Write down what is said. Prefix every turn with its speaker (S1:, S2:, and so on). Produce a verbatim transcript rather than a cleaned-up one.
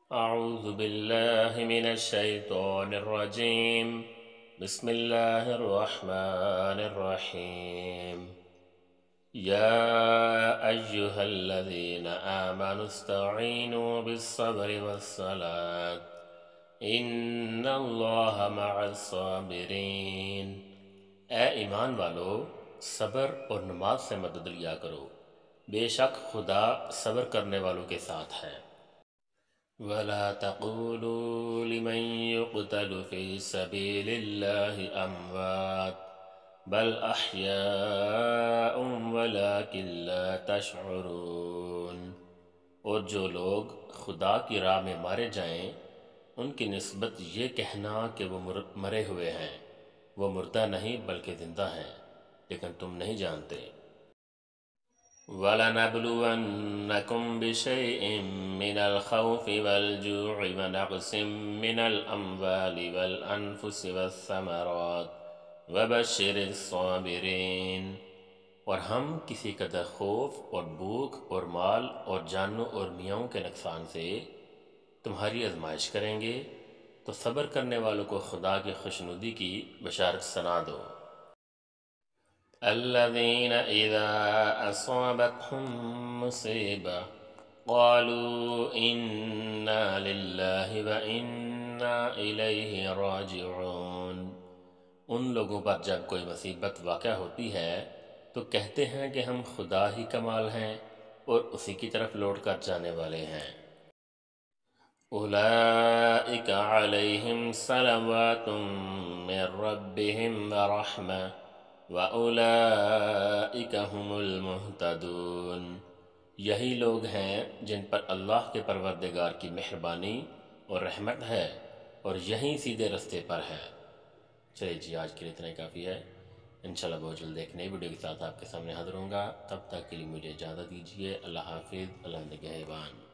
S1: أعوذ بالله من الشيطان الرجيم. بسم الله الرحمن الرحيم. يا أيها الذين آمنوا استعينوا بالصبر والصلاة إن الله مع الصابرين. اے ایمان والو، صبر اور نماز سے مدد لیا کرو، بے شک خدا صبر کرنے والوں کے ساتھ ہے۔ وَلَا تَقُولُوا لِمَن يُقْتَلُ فِي سَبِيلِ اللَّهِ أَمْوَاتٌ بَلْ أَحْيَاءٌ وَلَٰكِن لَّا تَشْعُرُونَ۔ اور جو لوگ خدا کی راہ میں مارے جائیں ان کی نسبت یہ کہنا کہ وہ مرے ہوئے ہیں، وہ مردہ نہیں بلکہ زندہ ہیں، لیکن تم نہیں جانتے۔ وَلَنَبْلُوَنَّكُمْ بِشَيْءٍ مِّنَ الْخَوْفِ وَالْجُوعِ وَنَقْصٍ مِّنَ الْأَمْوَالِ وَالْأَنفُسِ وَالثَّمَرَاتِ وَبَشِّرِ الصَّابِرِينَ۔ اور ہم کسی قدر خوف اور بھوک اور مال اور جانوں اور میاؤں کے نقصان سے تمہاری آزمائش کریں گے، تو صبر کرنے والوں کو خدا کی خوشنودی کی بشارت سنا دو۔ الذين إذا أصابتهم مصيبة قالوا إنا لله وإنا إليه راجعون۔ ان لوگوں پر جب کوئی مصیبت واقع ہوتی ہے تو کہتے ہیں کہ ہم خدا ہی کا مال ہیں اور اسی کی طرف لوٹ کر جانے والے ہیں۔ أولئك عليهم صلوات من ربهم ورحمة وَأُولَئِكَ هُمُ الْمُهْتَدُونَ۔ یہی لوگ ہیں جن پر اللہ کے پروردگار کی مہربانی اور رحمت ہے اور یہی سیدھے رستے پر ہے۔ چلیے جی، آج کے لیے اتنا ہی کافی ہے۔ انشاءاللہ بہت جلد ایک نئی ویڈیو کے ساتھ آپ کے سامنے حاضر ہوں گا۔ تب تک کے لیے مجھے اجازت دیجیے۔ اللہ حافظ، اللہ نگہبان۔